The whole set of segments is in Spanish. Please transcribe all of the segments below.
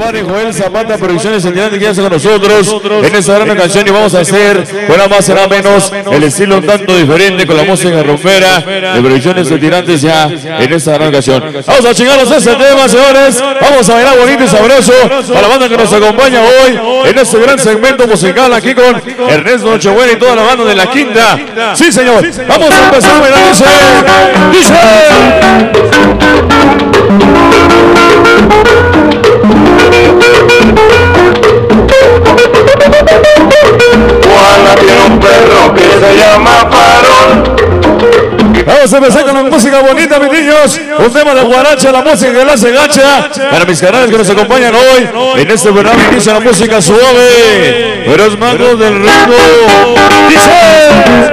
compadre Joel Zapata Producciones el día de quedarse con nosotros en esta gran canción, y vamos a hacer, bueno, más será menos, el estilo un tanto diferente con la música rompera de Producciones de Tirantes ya en esta gran canción. Vamos a chingarnos este tema, señores. Vamos a bailar bonito y sabroso para la banda que nos acompaña hoy en este gran segmento musical aquí con Ernesto Nochebuena y toda la banda de La Quinta. Sí, señor. Vamos a empezar a bailar. Dice. Juana tiene un perro que se llama Farol. Vamos a empezar con la música bonita, mis niños. Un tema de guaracha, la música que la hace gacha. Para mis canales que nos acompañan hoy en este programa inicia la música suave, pero es mango del ritmo. Dice.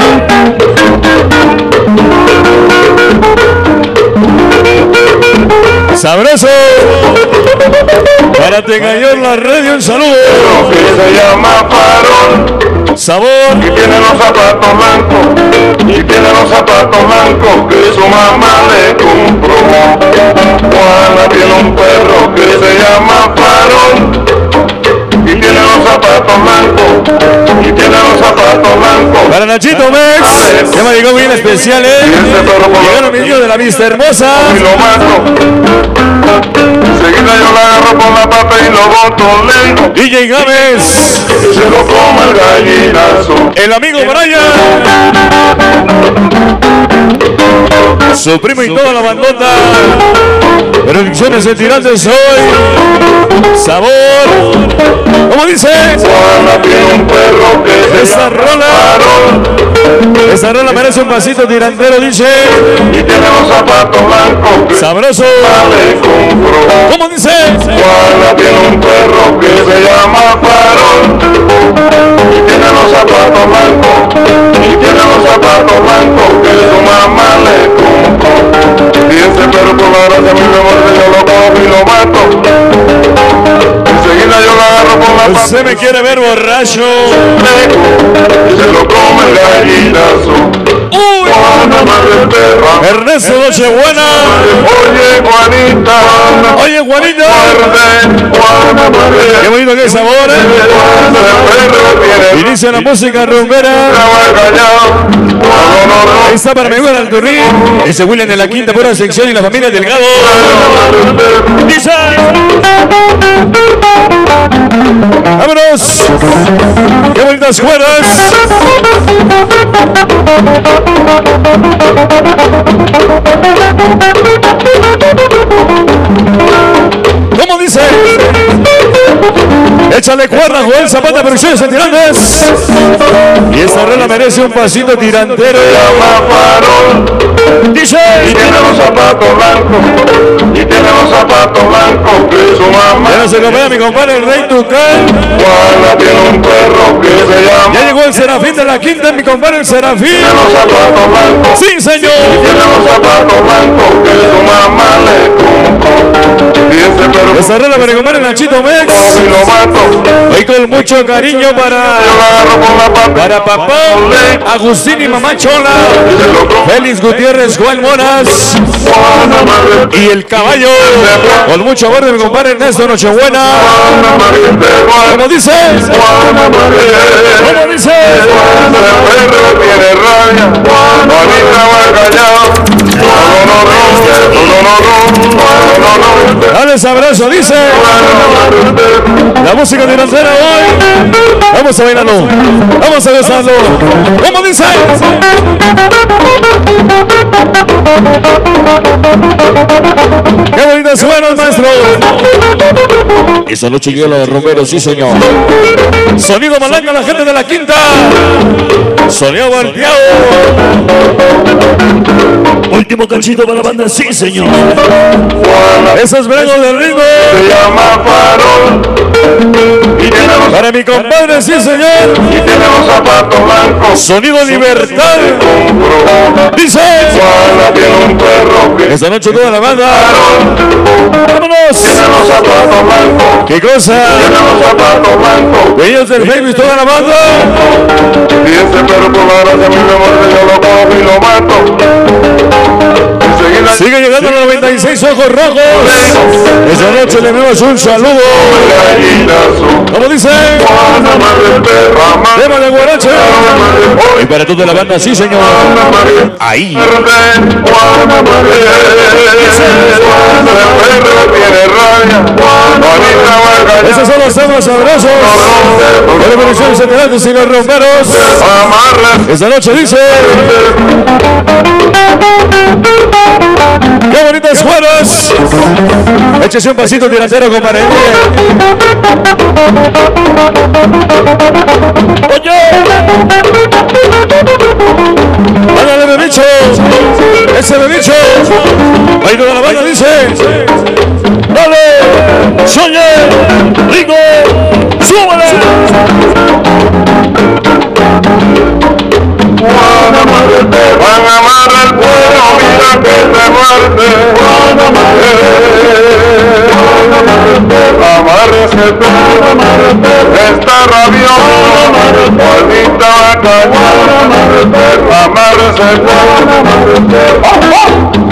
Sabroso. Para te engañó la radio, un saludo. Perro que se llama Farol. Sabor. Y tiene los zapatos blancos. Y tiene los zapatos blancos que su mamá le compró. Juana tiene un perro que se llama Farol. Y tiene los zapatos blancos. Y tiene los zapatos blancos. Para Nachito Mex, ya me llegó bien especial, llegaron mis niños de la vista hermosa. Y lo mato. Enseguida yo la agarro por la pata y lo boto lento. DJ Gámez, Y se lo come el gallinazo. el amigo Brian, su primo y toda la bandota. Producciones de Tirantes hoy. Sabor. ¿Cómo dice? Juana tiene un perro que se Esta llama rola. Farol. Esta rola merece un pasito tirantero, dice. Y tiene los zapatos blancos que Sabroso. le compró. ¿Cómo dice? Juana tiene un perro que se llama Farol. Y tiene los zapatos blancos. Y tiene los zapatos blancos que su mamá le compró. Y ese perro por la gracia a mí me muerde, yo lo cojo y lo mato. Enseguida yo lo agarro por la pata. Usted me quiere ver borracho. Y se lo come el gallinazo. Uy. Juana, madre perra. Ernesto Nochebuena. Oye, Juanita. Oye, Juanita. Muerde, Juana, madre. Qué bonito que es sabor, Juana, el perro tiene Inicia la música rumbera. Ahí está para Miguel Alturrí, ese William de La Quinta, pura sección, y la familia Delgado. Dice. ¡Vámonos! ¡Qué bonitas cuerdas! ¿Cómo dice? Échale cuerda, Joel Zapata Producciones en Tirantes. Y esta rola merece un pasito tirantero. Dice. Y tiene los zapatos blancos. Y tiene los zapatos blancos que su mamá. Ya nos acompaña mi compadre el Rey Tucán. Juana tiene un perro que se llama. Ya llegó el Serafín de La Quinta, mi compadre el Serafín. Tiene los zapatos blancos. Sí, señor. Tiene los zapatos blancos que su mamá le compró. Y ese perro. Esta rola para mi compadre Nachito Mex. Y lo mato. Hoy con mucho cariño Yo la agarro por la pata. para papá, Agustín y mamá Chola, Y se lo come. Félix Gutiérrez, Juan Moras Juana, madre. y el caballo. Con mucho amor de mi compadre Ernesto Nochebuena. Juana, madre perra. ¿Cómo dice? Juana, madre. ¿Cómo dice? Juana, el perro tiene rabia. Juanita va callado. No. Dale ese abrazo, dice. La música tirantera hoy. Vamos a bailarlo. Vamos a besarlo. ¿Cómo dice? Qué bonitas suenan, maestro. Esa noche llegó la de Romero, sí, señor. Sonido Malanga, la gente de La Quinta. Sonido Barteado. Último cachito para la banda, sí, señor. Esos bregos del ritmo. Se llama Farol. Y tiene los. Para mi compadre, sí, señor. Y tiene los zapatos blancos. Sonido Libertad. Dice. Juana tiene un perro que. Esta noche toda la banda. Vámonos. Tiene los zapatos blancos. ¿Qué cosa? Tiene los zapatos blancos. Ellos del Facebook, toda la banda. Y ese perro por la gracia a mí me muerde, yo lo cojo y lo mato. Enseguida Sigue llegando a los 96 ojos rojos. Esta noche le enviamos un saludo. Como dice, tema de guarache. Y para toda la banda, sí señor. Ahí. Esos son los temas sabrosos. De Revoluciones Centenarias y los Romperos. Esta noche dice. ¡Qué bonitas juegas! Échese un pasito delantero, compadre. ¡Oye! ¡Ándale, bebicho! ¡Ese bebicho! Ahí toda la banda dice. ¡Dale! ¡Soñe! ¡Rico! ¡Súbale! Van a amar al pueblo, mira que te muerde. Amárrese tú, está rabioso, bonita vaca. Amárrese tú.